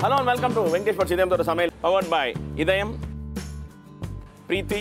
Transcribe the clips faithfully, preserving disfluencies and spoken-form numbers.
Hello and welcome to Venkatesh Bhatt Idayam Thoda Samaiyal, powered by Idayam, Preeti,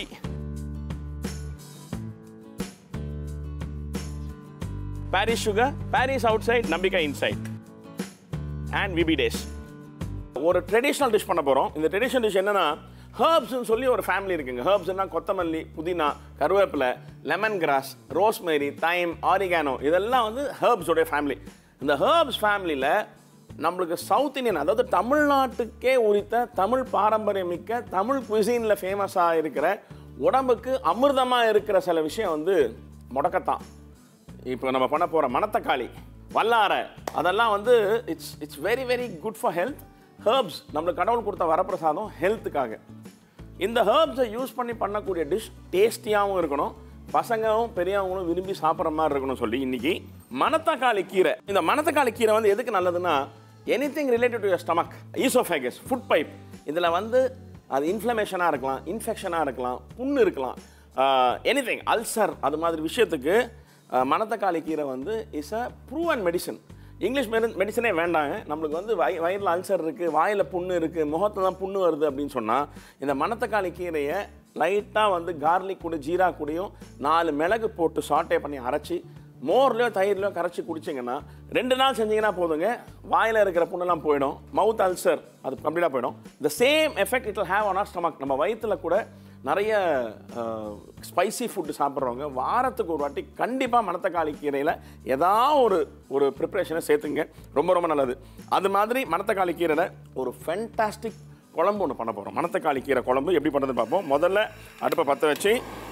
Paris Sugar, Paris outside, Nambika inside, and V B Days. ஒரு traditional dish பண்ண போகிறோம். இந்த traditional dish என்னன்னா ஹர்ப்ஸ்ன்னு சொல்லி ஒரு family இருக்குங்க. ஹர்ப்ஸ்னால் கொத்தமல்லி, புதினா, கருவேப்பிலை, lemon grass, rosemary, thyme, oregano, இதெல்லாம் வந்து ஹர்ப்ஸோடைய ஃபேமிலி. இந்த ஹர்ப்ஸ் ஃபேமிலியில் நம்மளுக்கு சவுத் இந்தியன், அதாவது தமிழ்நாட்டுக்கே உரித்த தமிழ் பாரம்பரியமிக்க தமிழ் குசினில் ஃபேமஸாக இருக்கிற உடம்புக்கு அமிர்தமாக இருக்கிற சில விஷயம் வந்து முடக்கத்தான். இப்போ நம்ம பண்ண போகிற மணத்தக்காளி, வல்லாரை, அதெல்லாம் வந்து it's it's very very good for health. Herbs நம்மளுக்கு கடவுள் கொடுத்த வரப்பிரசாதம் ஹெல்த்துக்காக. இந்த ஹர்ப்ஸை யூஸ் பண்ணி பண்ணக்கூடிய டிஷ் டேஸ்டியாகவும் இருக்கணும், பசங்களும் பெரியவங்களும் விரும்பி சாப்பிட்ற மாதிரி இருக்கணும் சொல்லி இன்றைக்கி மணத்தக்காளி கீரை. இந்த மணத்தக்காளி கீரை வந்து எதுக்கு நல்லதுன்னா, anything related to your stomach, oesophagus, food pipe, இதில் வந்து அது இன்ஃப்ளமேஷனாக இருக்கலாம், இன்ஃபெக்ஷனாக இருக்கலாம், புண்ணு இருக்கலாம், எனிதிங் அல்சர், அது மாதிரி விஷயத்துக்கு மணத்தக்காளி கீரை வந்து is a proven medicine. English மெடி மெடிசனே வேண்டாங்க. நம்மளுக்கு வந்து வய வயிறில் அல்சர் இருக்குது, வாயில் புண்ணு இருக்குது, முகத்தில் தான் புண்ணு வருது அப்படின்னு சொன்னால் இந்த மணத்தக்காளி கீரையை லைட்டாக வந்து கார்லிக் கூட ஜீரா கூடயும் நாலு மிளகு போட்டு சாட்டே பண்ணி அரைச்சி மோர்லையோ தயிர்லையோ கரைச்சி குடிச்சிங்கன்னா ரெண்டு நாள் செஞ்சிங்கன்னா போதுங்க, வாயில் இருக்கிற புண்ணெல்லாம் போயிடும், மவுத் அல்சர் அது கம்ப்ளீட்டாக போயிடும். The same effect it will have on our stomach. நம்ம வயிற்றில் கூட நிறைய ஸ்பைசி ஃபுட்டு சாப்பிட்றவங்க வாரத்துக்கு ஒரு வாட்டி கண்டிப்பாக மணத்தக்காளி கீரையில் ஏதாவது ஒரு ஒரு ப்ரிப்ரேஷனை சேர்த்துங்க, ரொம்ப ரொம்ப நல்லது. அது மாதிரி மணத்தக்காளி கீரையில் ஒரு ஃபென்டாஸ்டிக் குழம்பு ஒன்று பண்ண போகிறோம். மணத்தக்காளி கீரை குழம்பு எப்படி பண்ணுறதுன்னு பார்ப்போம். முதல்ல அடுப்பை பற்ற வச்சு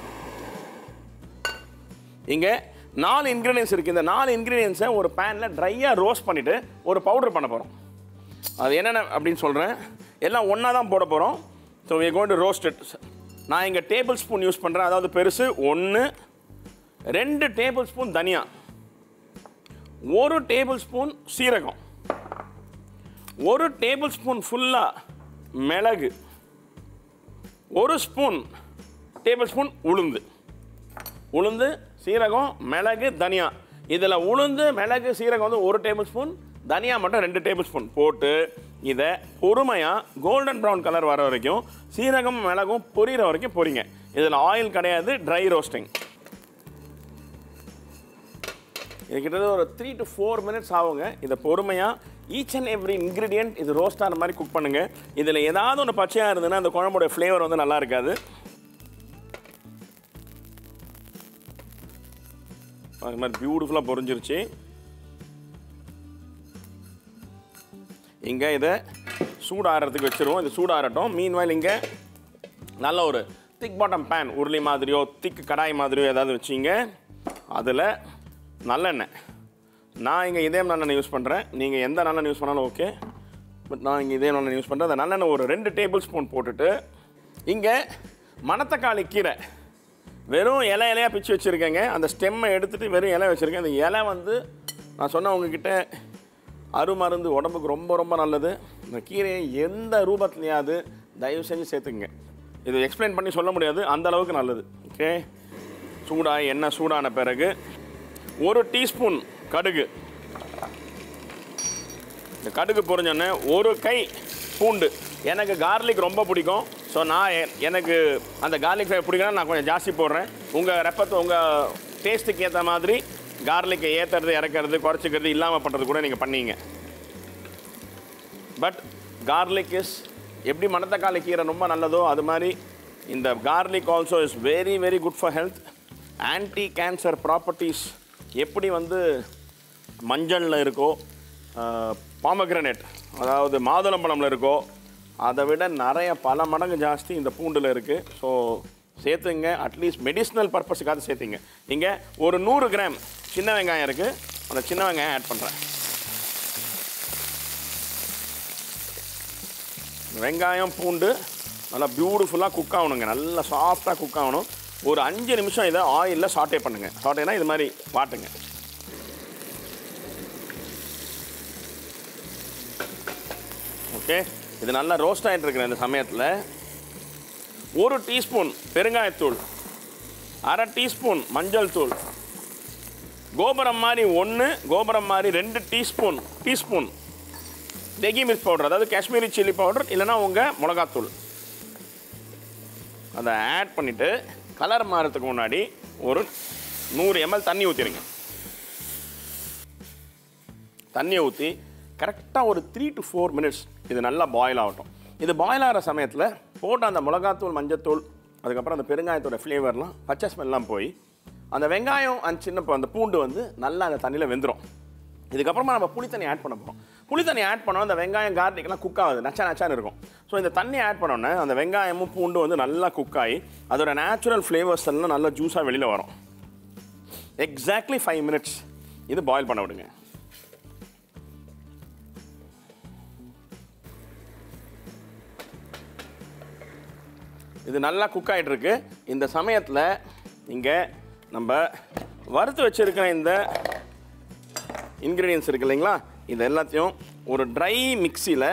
இங்கே நாலு இன்க்ரீடியன்ஸ் இருக்குது. இந்த நாலு இன்க்ரீடியன்ஸை ஒரு பேனில் ட்ரையாக ரோஸ்ட் பண்ணிவிட்டு ஒரு பவுடர் பண்ண போகிறோம். அது என்னென்ன அப்படின்னு சொல்கிறேன். எல்லாம் ஒன்றா தான் போட போகிறோம். So we are going to roast it. நான் இங்கே டேபிள் ஸ்பூன் யூஸ் பண்ணுறேன், அதாவது பெருசு ஒன்று, ரெண்டு டேபிள் ஸ்பூன் தனியா, ஒரு டேபிள் ஸ்பூன் சீரகம், ஒரு டேபிள் ஸ்பூன் ஃபுல்லாக மிளகு, ஒரு ஸ்பூன் டேபிள் ஸ்பூன் உளுந்து. உளுந்து, சீரகம், மிளகு, தனியா. இதில் உளுந்து, மிளகு, சீரகம் வந்து ஒரு டேபிள் ஸ்பூன், தனியா மட்டும் ரெண்டு டேபிள் ஸ்பூன் போட்டு இதை பொறுமையாக கோல்டன் ப்ரௌன் கலர் வர வரைக்கும் சீரகம் மிளகும் பொரியிற வரைக்கும் பொரிங்க. இதில் ஆயில் கிடையாது, ட்ரை ரோஸ்டிங். இது கிட்டத்தட்ட ஒரு த்ரீ டு ஃபோர் மினிட்ஸ் ஆகுங்க. இதை பொறுமையாக ஈச் அண்ட் எவ்ரி இன்க்ரீடியன்ட் இது ரோஸ்ட் ஆகிற மாதிரி குக் பண்ணுங்கள். இதில் ஏதாவது ஒன்று பச்சையாக இருந்ததுன்னா அந்த குழம்போட ஃப்ளேவர் வந்து நல்லா இருக்காது. அது மாதிரி பியூட்டிஃபுல்லாக பொரிஞ்சிருச்சு. இங்கே இதை சூடாகிறதுக்கு வச்சுருவோம். இது சூடாகட்டும். மீன்வாயில் இங்கே நல்ல ஒரு திக் பாட்டம் பேன், உருளி மாதிரியோ திக் கடாய் மாதிரியோ ஏதாவது வச்சிங்க. அதில் நல்லெண்ணெய், நான் இங்கே இதே நல்லெண்ணெய் யூஸ் பண்ணுறேன், நீங்கள் எந்த நல்லெண்ணெய் யூஸ் பண்ணாலும் ஓகே, பட் நான் இங்கே இதே நல்லெண்ணெய் யூஸ் பண்ணுறேன். அந்த நல்லெண்ணெய் ஒரு ரெண்டு டேபிள் ஸ்பூன் போட்டுட்டு இங்கே மணத்தக்காளி கீரை வெறும் இலை இலையாக பிச்சு வச்சுருக்கேங்க. அந்த ஸ்டெம்மை எடுத்துகிட்டு வெறும் இலை வச்சுருக்கேன். அந்த இலை வந்து நான் சொன்ன உங்ககிட்ட அருமருந்து, உடம்புக்கு ரொம்ப ரொம்ப நல்லது. இந்த கீரையை எந்த ரூபத்துலையாவது தயவு செஞ்சு சேர்த்துங்க. இது எக்ஸ்பிளைன் பண்ணி சொல்ல முடியாது, அந்த அளவுக்கு நல்லது. ஓகே, சூடாக எண்ணெய் சூடான பிறகு ஒரு டீஸ்பூன் கடுகு. இந்த கடுகு பொரிஞ்சோன்னே ஒரு கை பூண்டு. எனக்கு கார்லிக் ரொம்ப பிடிக்கும். ஸோ நான் எனக்கு அந்த கார்லிக் ஃப்ரை பிடிக்கணும், நான் கொஞ்சம் ஜாஸ்தி போடுறேன். உங்கள் ரெப்பத்தை உங்கள் டேஸ்ட்டுக்கு ஏற்ற மாதிரி கார்லிக்கை ஏற்றுறது, இறக்கிறது, குறைச்சிக்கிறது, இல்லாமல் பண்ணுறது கூட நீங்கள் பண்ணீங்க. பட் கார்லிக் இஸ் எப்படி மணத்தக்காளி கீரை ரொம்ப நல்லதோ அது மாதிரி இந்த garlic also is very very good for health. Anti cancer properties எப்படி வந்து மஞ்சளில் இருக்கோ, பாமக்ரனேட் அதாவது மாதுளம்பழமில் இருக்கோ, அதை விட நிறைய பல மடங்கு ஜாஸ்தி இந்த பூண்டில் இருக்குது. ஸோ சேர்த்துங்க, அட்லீஸ்ட் மெடிசினல் பர்பஸுக்காக சேர்த்துங்க. இங்கே ஒரு நூறு கிராம் சின்ன வெங்காயம் இருக்குது, அந்த சின்ன வெங்காயம் ஆட் பண்ணுறேன். வெங்காயம் பூண்டு நல்லா பியூட்டிஃபுல்லாக குக் ஆகணுங்க, நல்லா சாஃப்டாக குக் ஆகணும். ஒரு அஞ்சு நிமிஷம் இதை ஆயிலில் சாட்டே பண்ணுங்கள். சாட்டேனா இது மாதிரி வாட்டுங்க. ஓகே, இது நல்லா ரோஸ்ட் ஆகிட்டு இருக்கிற இந்த சமயத்தில் ஒரு டீஸ்பூன் பெருங்காயத்தூள், அரை டீஸ்பூன் மஞ்சள் தூள், கோபுரம் மாதிரி ஒன்று, கோபுரம் மாதிரி ரெண்டு teaspoon teaspoon Degi Mirch powder, அதாவது காஷ்மீரி சில்லி பவுடர் இல்லைன்னா உங்கள் மிளகாத்தூள். அதை ஆட் பண்ணிவிட்டு கலர் மாறதுக்கு முன்னாடி ஒரு நூறு எம்எல் தண்ணி ஊற்றிடுங்க. தண்ணியை ஊற்றி கரெக்டாக ஒரு த்ரீ டு ஃபோர் மினிட்ஸ் இது நல்லா பாயில் ஆகட்டும். இது பாயில் ஆகிற சமயத்தில் போட்ட அந்த மிளகாத்தூள், மஞ்சத்தூள், அதுக்கப்புறம் அந்த பெருங்காயத்தோட ஃப்ளேவர்லாம், பச்சை ஸ்மெல்லாம் போய் அந்த வெங்காயம் அந்த சின்ன அந்த பூண்டு வந்து நல்லா அந்த தண்ணியில் வெந்துடும். இதுக்கப்புறமா நம்ம புளி தண்ணி ஆட் பண்ண போகிறோம். புளி தண்ணி ஆட் பண்ணோம் அந்த வெங்காயம் கார்லிக்லாம் குக் ஆகுது, நச்சா நச்சான்னு இருக்கும். ஸோ இந்த தண்ணி ஆட் பண்ணோன்னே அந்த வெங்காயமும் பூண்டு வந்து நல்லா குக் ஆகி அதோட நேச்சுரல் ஃப்ளேவர்ஸ் எல்லாம் நல்லா ஜூஸாக வெளியில் வரும். எக்ஸாக்ட்லி ஃபைவ் மினிட்ஸ் இது பாயில் பண்ண விடுங்க. இது நல்லா குக் ஆகிட்டு இருக்கு. இந்த சமயத்தில் இங்கே நம்ம வறுத்து வச்சிருக்கிற இந்த இன்க்ரீடியன்ஸ் இருக்கு இல்லைங்களா, இது எல்லாத்தையும் ஒரு ட்ரை மிக்சியில்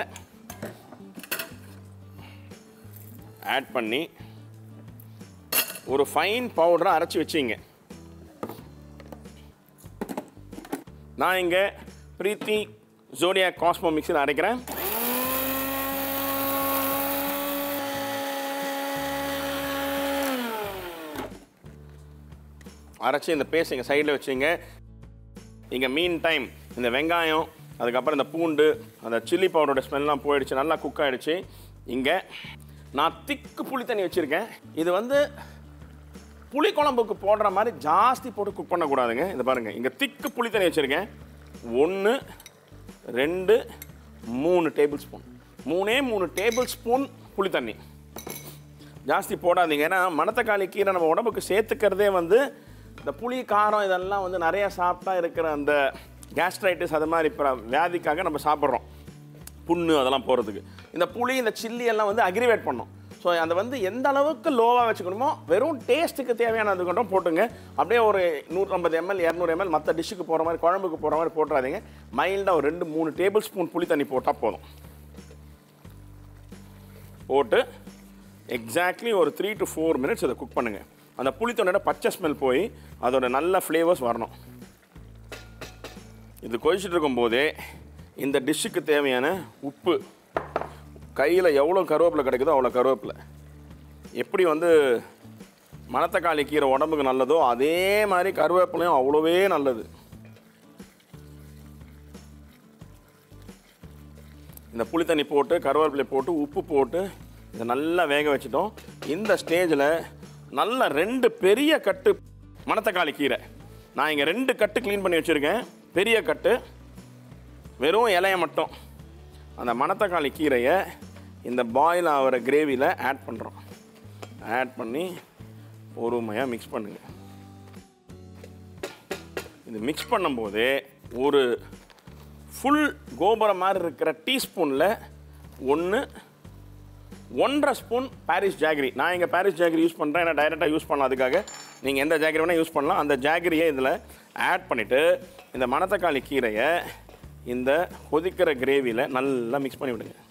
ஆட் பண்ணி ஒரு ஃபைன் பவுடரை அரைச்சி வச்சிங்க. நான் இங்கே பிரீத்தி ஜோடியாக் காஸ்மோ மிக்சியில் அரைக்கிறேன். அரைச்சி இந்த பேஸ்ட் இங்கே சைடில் வச்சுங்க. இங்கே மீன் டைம் இந்த வெங்காயம், அதுக்கப்புறம் இந்த பூண்டு, அந்த சில்லி பவுடரோட ஸ்மெல்லாம் போயிடுச்சு, நல்லா குக் ஆகிடுச்சு. இங்கே நான் திக்கு புளி தண்ணி வச்சுருக்கேன். இது வந்து புளி குழம்புக்கு போடுற மாதிரி ஜாஸ்தி போட்டு குக் பண்ணக்கூடாதுங்க. இதை பாருங்கள், இங்கே திக்கு புளி தண்ணி வச்சுருக்கேன். ஒன்று ரெண்டு மூணு டேபிள் ஸ்பூன், மூணே மூணு டேபிள் ஸ்பூன் புளி தண்ணி. ஜாஸ்தி போடாதீங்க. ஏன்னா மணத்தக்காளி கீரை நம்ம உடம்புக்கு சேர்த்துக்கிறதே வந்து இந்த புளி காரம் இதெல்லாம் வந்து நிறைய சாப்பிட்டா இருக்கிற அந்த கேஸ்ட்ரைட்டிஸ் அது மாதிரி இப்போ வியாதிக்காக நம்ம சாப்பிட்றோம், புண்ணு அதெல்லாம் போகிறதுக்கு. இந்த புளி இந்த சில்லி எல்லாம் வந்து அக்ரிவேட் பண்ணோம். ஸோ அதை வந்து எந்த அளவுக்கு லோவாக வச்சுக்கணுமோ வெறும் டேஸ்ட்டுக்கு தேவையானது கொண்டும் போட்டுங்க. அப்படியே ஒரு நூற்றம்பது எம்எல் இரநூறு எம்எல் மற்ற டிஷ்ஷுக்கு போகிற மாதிரி, குழம்புக்கு போகிற மாதிரி போட்டுறாதீங்க. மைல்டாக ஒரு ரெண்டு மூணு டேபிள் ஸ்பூன் புளி தண்ணி போட்டால் போதும். போட்டு எக்ஸாக்ட்லி ஒரு த்ரீ டு ஃபோர் மினிட்ஸ் அதை குக் பண்ணுங்கள். அந்த புளித்தோட பச்சை ஸ்மெல் போய் அதோட நல்ல ஃப்ளேவர்ஸ் வரணும். இது கொதிச்சுட்டு இருக்கும்போதே இந்த டிஷ்ஷுக்கு தேவையான உப்பு, கையில் எவ்வளோ கருவேப்பிலை கிடைக்குதோ அவ்வளோ கருவேப்பிலை. எப்படி வந்து மணத்தக்காளி கீரை உடம்புக்கு நல்லதோ அதே மாதிரி கருவேப்பிலையும் அவ்வளோவே நல்லது. இந்த புளி தண்ணி போட்டு கருவேப்பிலை போட்டு உப்பு போட்டு இதை நல்லா வேக வச்சுட்டோம். இந்த ஸ்டேஜில் நல்ல ரெண்டு பெரிய கட்டு மணத்தக்காளி கீரை, நான் இங்கே ரெண்டு கட்டு க்ளீன் பண்ணி வச்சுருக்கேன். பெரிய கட்டு வெறும் இலையை மட்டும் அந்த மணத்தக்காளி கீரையை இந்த பாயில் ஆகிற கிரேவியில் ஆட் பண்ணுறோம். ஆட் பண்ணி பொறுமையாக மிக்ஸ் பண்ணுங்கள். இது மிக்ஸ் பண்ணும்போது ஒரு ஃபுல் கோபுரம் மாதிரி இருக்கிற டீஸ்பூனில் ஒன்று ஒன்றரை ஸ்பூன் பாரிஸ் ஜாகரி, நான் இங்கே பாரிஸ் ஜாகரி யூஸ் பண்ணுறேன், ஏன்னா டைரெக்டாக யூஸ் பண்ணலாம். அதுக்காக நீங்கள் எந்த ஜாகரி வேணால் யூஸ் பண்ணலாம். அந்த ஜாகரியை இதில் ஆட் பண்ணிவிட்டு இந்த மணத்தக்காளி கீரையை இந்த கொதிக்கிற கிரேவியில் நல்லா மிக்ஸ் பண்ணி விடுங்க.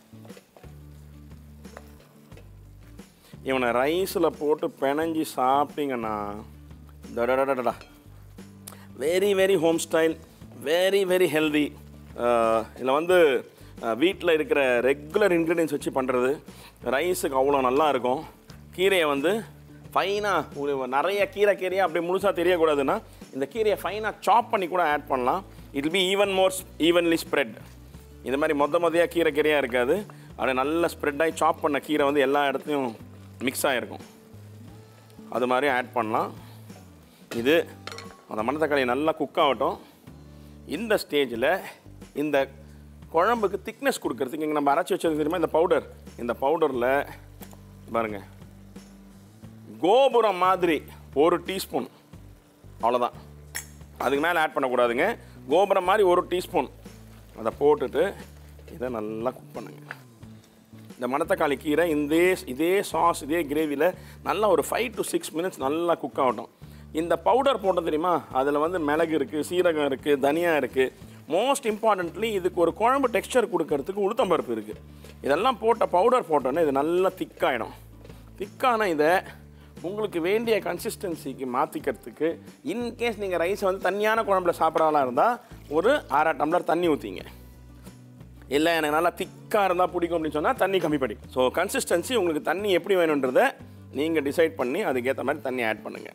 இவனை ரைஸில் போட்டு பிணைஞ்சி சாப்பிட்டீங்கன்னா டடடடடா, very very home style, very very healthy. இதில் வந்து வீட்டில் இருக்கிற ரெகுலர் இன்க்ரீடியன்ஸ் வச்சு பண்ணுறது, ரைஸுக்கு அவ்வளோ நல்லா இருக்கும். கீரையை வந்து ஃபைனாக நிறைய கீரை கீரையாக அப்படியே முழுசாக தெரியக்கூடாதுன்னா இந்த கீரையை ஃபைனாக சாப் பண்ணி கூட ஆட் பண்ணலாம். It will be even more evenly spread. இந்த மாதிரி மொத்த மொத்தையாக கீரை கீரையாக இருக்காது, அப்படியே நல்லா ஸ்ப்ரெட் ஆகி சாப் பண்ண கீரை வந்து எல்லா இடத்துலையும் மிக்ஸ் ஆகிருக்கும். அது மாதிரி ஆட் பண்ணலாம். இது அந்த மணத்தக்காளி நல்லா குக் ஆகட்டும். இந்த ஸ்டேஜில் இந்த குழம்புக்கு திக்னஸ் கொடுக்கறதுக்கு இங்கே நம்ம அரைச்சி வச்சது தெரியுமா இந்த பவுடர், இந்த பவுடரில் பாருங்கள் கோபுரம் மாதிரி ஒரு டீஸ்பூன், அவ்வளோதான், அதுக்கு மேலே ஆட் பண்ணக்கூடாதுங்க. கோபுரம் மாதிரி ஒரு டீஸ்பூன் அதை போட்டுட்டு இதை நல்லா குக் பண்ணுங்க. இந்த மணத்தக்காளி கீரை இந்த இதே சாஸ் இதே கிரேவியில் நல்லா ஒரு ஃபைவ் டு சிக்ஸ் மினிட்ஸ் நல்லா குக் ஆகட்டும். இந்த பவுடர் போட்டோம் தெரியுமா, அதில் வந்து மிளகு இருக்குது, சீரகம் இருக்குது, தனியா இருக்குது. மோஸ்ட் இம்பார்ட்டன்ட்லி இதுக்கு ஒரு குழம்பு டெக்ஸ்சர் கொடுக்கறதுக்கு உளுத்தம்பருப்பு இருக்குது. இதெல்லாம் போட்ட பவுடர் போட்டோன்னே இது நல்லா திக்காகிடும். திக்கான இதை உங்களுக்கு வேண்டிய கன்சிஸ்டன்சிக்கு மாற்றிக்கிறதுக்கு இன்கேஸ் நீங்கள் ரைஸை வந்து தண்ணியான குழம்புல சாப்பிட்றவங்களா இருந்தால் ஒரு அரை டம்ளர் தண்ணி ஊற்றிங்க. இல்லை எனக்கு நல்லா திக்காக இருந்தால் பிடிக்கும் அப்படின்னு சொன்னால் தண்ணி கம்மி பண்ணி. ஸோ கன்சிஸ்டன்சி உங்களுக்கு தண்ணி எப்படி வேணுன்றதை நீங்கள் டிசைட் பண்ணி அதுக்கேற்ற மாதிரி தண்ணி ஆட் பண்ணுங்கள்.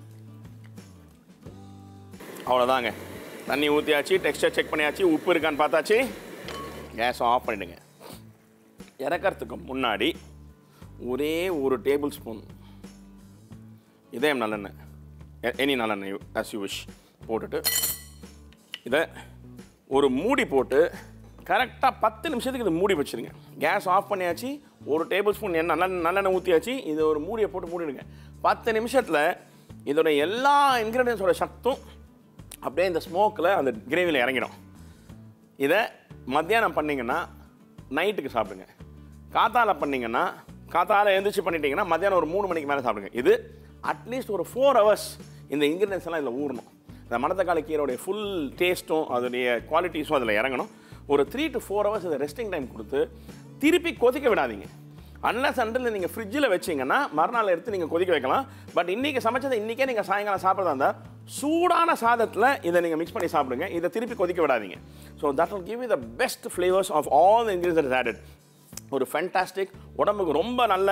அவ்வளோதாங்க. தண்ணி ஊற்றியாச்சு, டெக்ஸ்டர் செக் பண்ணியாச்சு, உப்பு இருக்கான்னு பார்த்தாச்சு, கேஸ் ஆஃப் பண்ணிவிடுங்க. இறக்கிறதுக்கு முன்னாடி ஒரே ஒரு டேபிள் ஸ்பூன் இதயம் நல்லெண்ணெய், எனி நல்லெண்ணெய் ஆஸ் யூ விஷ் போட்டுட்டு இதை ஒரு மூடி போட்டு கரெக்டாக பத்து நிமிஷத்துக்கு இதை மூடி வச்சுருங்க. கேஸ் ஆஃப் பண்ணியாச்சு, ஒரு டேபிள் ஸ்பூன் எண்ணெய் நல்ல நல்லெண்ணெய் ஊற்றியாச்சு, இது ஒரு மூடியை போட்டு மூடிடுங்க. பத்து நிமிஷத்தில் இதோட எல்லா இன்க்ரீடியன்ஸோட சத்தும் அப்படியே இந்த ஸ்மோக்கில் அந்த கிரேவியில் இறங்கிடும். இதை மத்தியானம் பண்ணிங்கன்னா நைட்டுக்கு சாப்பிடுங்க. காத்தால பண்ணிங்கன்னா காத்தால எழுந்திரிச்சு பண்ணிட்டீங்கன்னா மத்தியானம் ஒரு மூணு மணிக்கு மேலே சாப்பிடுங்க. இது அட்லீஸ்ட் ஒரு ஃபோர் ஹவர்ஸ் இந்த இன்க்ரீடியன்ஸ் எல்லாம் இதில் ஊறணும். இந்த மணத்தக்காளி கீரையோடைய ஃபுல் டேஸ்ட்டும் அதோடைய குவாலிட்டிஸும் அதில் இறங்கணும். ஒரு த்ரீ டு ஃபோர் ஹவர்ஸ் இதை ரெஸ்டிங் டைம் கொடுத்து திருப்பி கொதிக்க விடாதீங்க. அன்லஸ் அண்டில் நீங்கள் ஃப்ரிட்ஜில் வச்சிங்கன்னா மறுநாள் எடுத்து நீங்கள் கொதிக்க வைக்கலாம். பட் இன்றைக்கி சமைச்சதை இன்றைக்கே நீங்கள் சாயங்காலம் சாப்பிட்றதா இருந்தால் சூடான சாதத்தில் இதை நீங்கள் மிக்ஸ் பண்ணி சாப்பிடுங்க. இதை திருப்பி கொதிக்க விடாதீங்க. So that will give you the best flavours of all the ingredients added. ஒரு ஃபென்டாஸ்டிக், உடம்புக்கு ரொம்ப நல்ல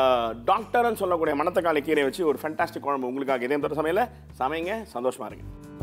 டாக்டர்னு சொல்லக்கூடிய மணத்தக்காளி கீரை வச்சு ஒரு ஃபென்டாஸ்டிக் குழம்பு உங்களுக்காக இதயம் தொட்ட சமையல சமைங்க, சந்தோஷமாக இருங்க.